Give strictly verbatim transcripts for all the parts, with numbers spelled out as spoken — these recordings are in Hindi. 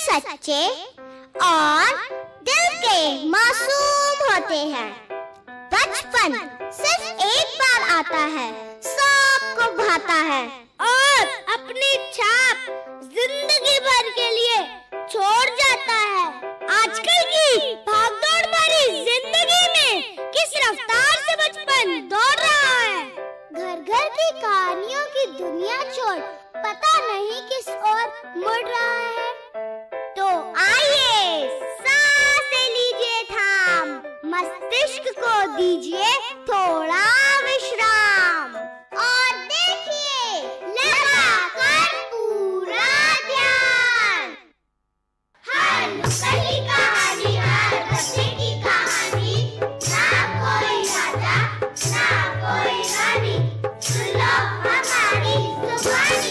सच्चे और दिल के मासूम होते हैं। बचपन सिर्फ एक बार आता है, सबको भाता है और अपनी छाप जिंदगी भर के लिए छोड़ जाता है। आजकल की भागदौड़ भरी जिंदगी में किस रफ्तार से बचपन दौड़ रहा है। घर घर की कहानियों की दुनिया छोड़ पता नहीं किस ओर मुड़ रहा है। तो आइए सांसें लीजिए थाम, मस्तिष्क को दीजिए थोड़ा विश्राम और देखिए लगाकर पूरा ध्यान। हर नुक्कड़ की कहानी, हर बच्चे की कहानी, ना कोई राजा ना कोई रानी, सुनो हमारी जुबानी।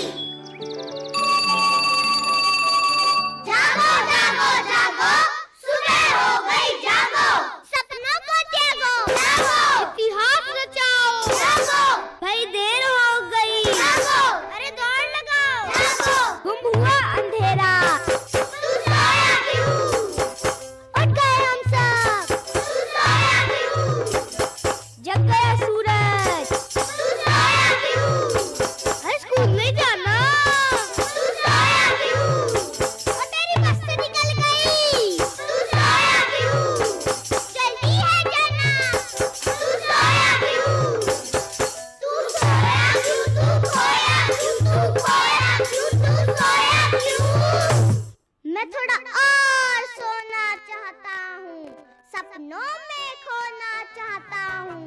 जागो जागो जागो, सुबह हो गई जागो, सपनों को त्यागो जागो, इतिहास रचाओ जागो, भाई देर हो गई जागो, अरे दौड़ लगाओ जागो, गुम हुआ अंधेरा, तू सोया क्यों, उठ गए हम सब, तू सोया क्यों, जग गया सूरज, तू सोया क्यों, अरे स्कूल नहीं जाना, तू सोया क्यों, और तेरी बस से निकल गई, तू सोया क्यों, जल्दी है जाना, तू सोया क्यों, तू सोया क्यों, तू खोया क्यों, तू खोया क्यों, तू सोया क्यों। मैं थोड़ा और सोना चाहता हूँ, सपनों में खोना चाहता हूँ।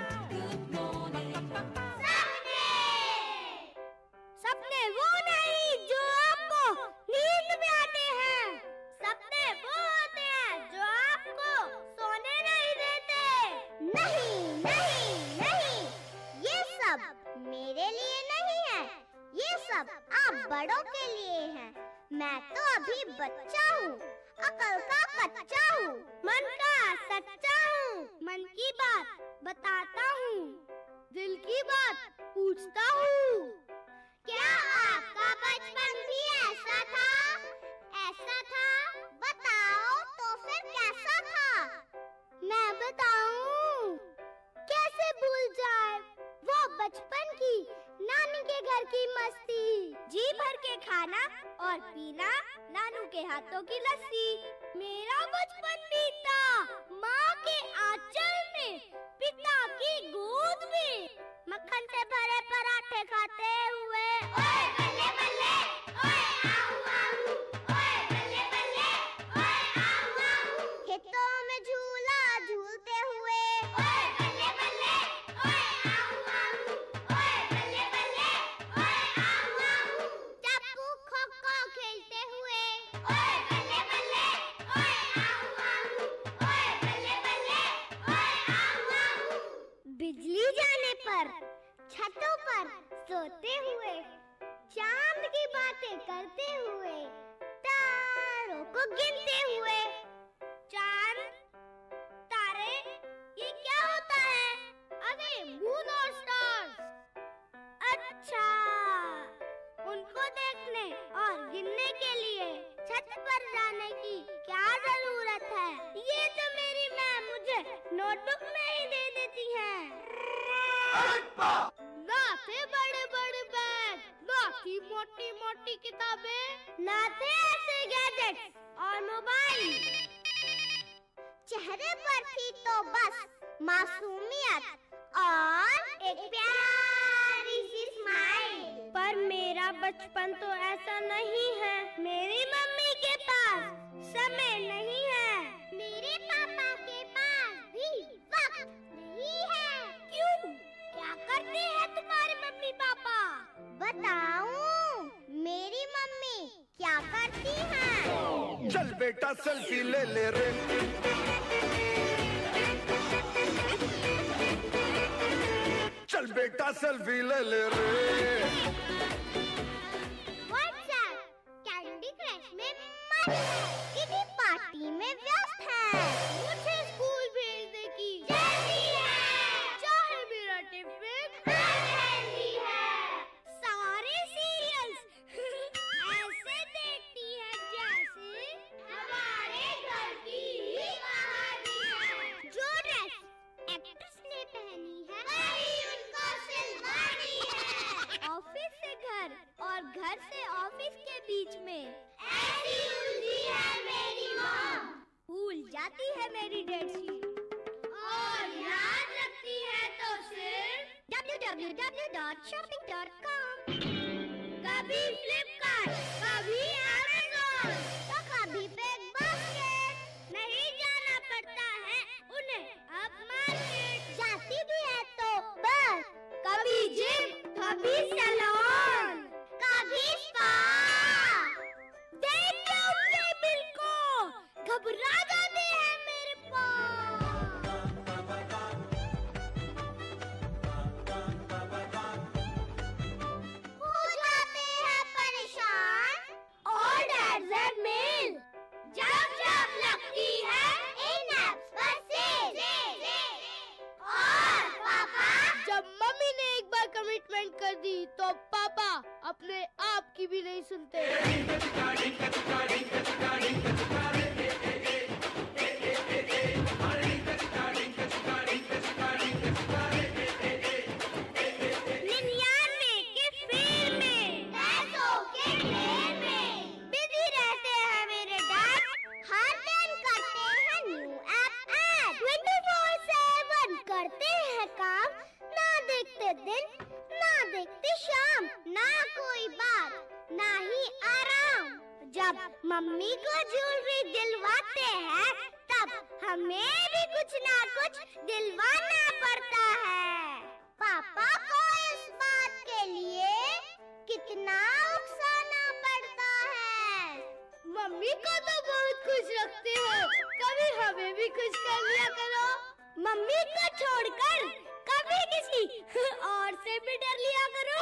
सपने सपने वो नहीं जो आपको नींद में आते हैं, सपने वो होते हैं जो आपको सोने नहीं देते। नहीं नहीं नहीं, ये सब मेरे लिए नहीं है, ये सब आप बड़ों के लिए है। मैं तो अभी बच्चा हूँ, अकल का कच्चा हूँ, मन का सच्चा हूँ, मन की बात बताता हूँ, दिल की बात पूछता हूँ। क्या आपका बचपन भी ऐसा था? ऐसा था? बताओ तो फिर कैसा था? मैं बताऊं? कैसे भूल जाए वो बचपन की नानी के घर की मस्ती, जी भर के खाना और पीना नानू के हाथों की लस्सी। मेरा बचपन बीता माँ के आंचल में, पिता की गोद में, मक्खन से भरे पराठे खाते हुए। ओए बल्ले बल्ले, ओए आऊ आऊ, ओए बल्ले बल्ले, ओए आऊ आऊ, खेतों में झूला झूलते हुए। ओए बल्ले बल्ले, ओए आऊ आऊ, ओए बल्ले बल्ले, ओए आऊ आऊ, टप्पू खो खो खेलते हुए। ओए बल्ले बल्ले, ओए आऊ आऊ, ओए बल्ले बल्ले, ओए आऊ आऊ, बिजली जाने पर छतों पर सोते हुए, चांद की बातें करते हुए, तारों को गिनते हुए। चांद, तारे, ये क्या होता है? अरे मून और स्टार्स। अच्छा, उनको देखने और गिनने के लिए छत पर जाने की क्या जरूरत है? ये तो मेरी माँ मुझे नोटबुक में ही दे देती है। ना थे बड़े बड़े बैग, ना थी मोटी मोटी किताबें, ना थे ऐसे गैजेट्स और मोबाइल। चेहरे पर थी तो बस मासूमियत और एक प्यारी सी स्माइल। पर मेरा बचपन तो ऐसा नहीं है। मेरी मम्मी के पास समय नहीं है, मेरे पापा के पास भी वक्त नहीं है। क्यों? क्या करते हैं तुम्हारे मम्मी पापा? बताऊं? मेरी मम्मी क्या करती हैं? चल बेटा सेल्फी ले ले रे, चल बेटा सेल्फी ले ले रे। व्हाट्सएप, कैंडी क्रश में मस्त, किटी पार्टी में व्यस्त है, मुझे स्कूल भेजने की जल्दी है, चाहे मेरा टिफिन अनहेल्दी है। सारे सीरियल्स ऐसे देखती है जैसे W W dot shopping dot com. कभी फ्लिपकार्ट, कभी अमेज़न, तो कभी बिग बास्केट। नहीं जाना पड़ता है उन्हें अब मार्केट। जाती भी है तो बस कभी जिम, कभी सैलून, कभी स्पा। देख के उनके बिल को घबरा जाते हैं मेरे पास। हो जाते हैं परेशान और डेजर्ट मिल जब जब लगती है इन ऐप्स पर सेल। और पापा, जब मम्मी ने एक बार कमिटमेंट कर दी तो पापा अपने आप की भी नहीं सुनते। निन्यानवे के फेर में, पैसों के ढेर में, बिजी रहते हैं मेरे डैड। हर दिन करते हैं new app add. Twenty four seven करते हैं काम, ना देखते दिन, ना देखते शाम, ना कोई बात, ना ही आराम। जब मम्मी को ज्वेलरी दिलवाते हैं, तब हमें भी कुछ ना कुछ दिलवाना पड़ता है। पापा को इस बात के लिए कितना उकसाना पड़ता है। मम्मी को तो बहुत खुश रखते हो, कभी हमें भी खुश कर लिया करो। मम्मी को छोड़कर कभी किसी और से भी डर लिया करो।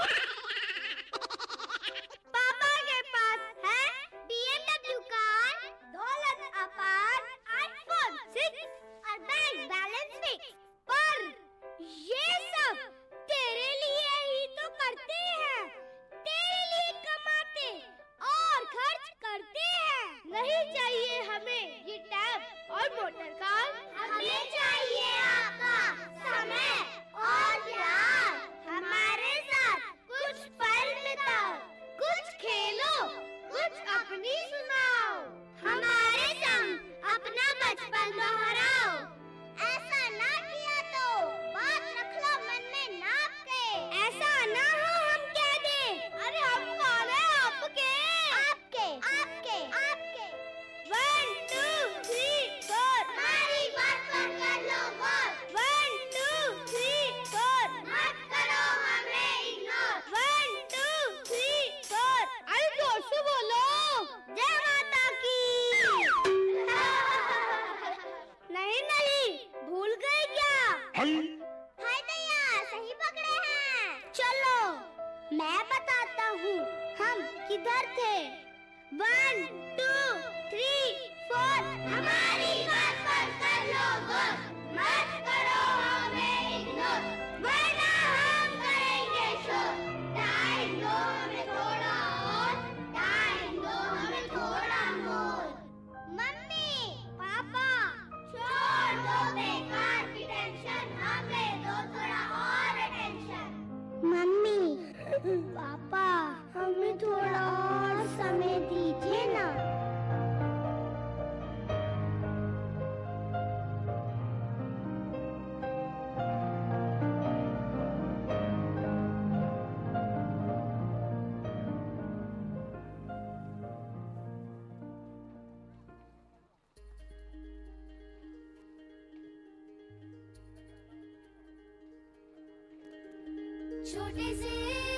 पापा के पास है बी एम डब्ल्यू कार, दौलत अपार, आईफोन सिक्स और बैंक बैलेंस फिक्स। पर ये सब तेरे लिए ही तो करते हैं, तेरे लिए कमाते और खर्च करते हैं। नहीं चाहिए हमें ये टैब और मोटर कार, हमें चाहिए आपका समय और प्यार। हमारे साथ कुछ पल बिताओ, कुछ खेलो, कुछ अपनी सुनाओ। हमारे संग अपना बचपन दोहराओ। ऐसा ना किया तो बात रख लो मन में नाप के। ऐसा ना हो हम कह दे, अरे हम कौन है आपके आपके आपके आपके। वन टू थ्री फोर, हमारी बात पर कर लो गौर। वन टू थ्री फोर, मत करो हमें ignore. One two three four, अरे जोर से बोलो। जय माता की। नहीं नहीं, भूल गए क्या? हाय दैया, सही पकड़े हैं। चलो मैं बताता हूँ हम किधर थे। वन टू थ्री फोर, हमारी बात पर कर लो गौर। मत करो हमें इग्नोर, वरना हम करेंगे शोर। टाइम दो हमें थोड़ा और, टाइम दो हमें थोड़ा और। मम्मी पापा, छोड़ दो बेकार की टेंशन, हमें दो थोड़ा और अटेंशन। मम्मी पापा, हमें थोड़ा और समय दीजिए ना। छोटे से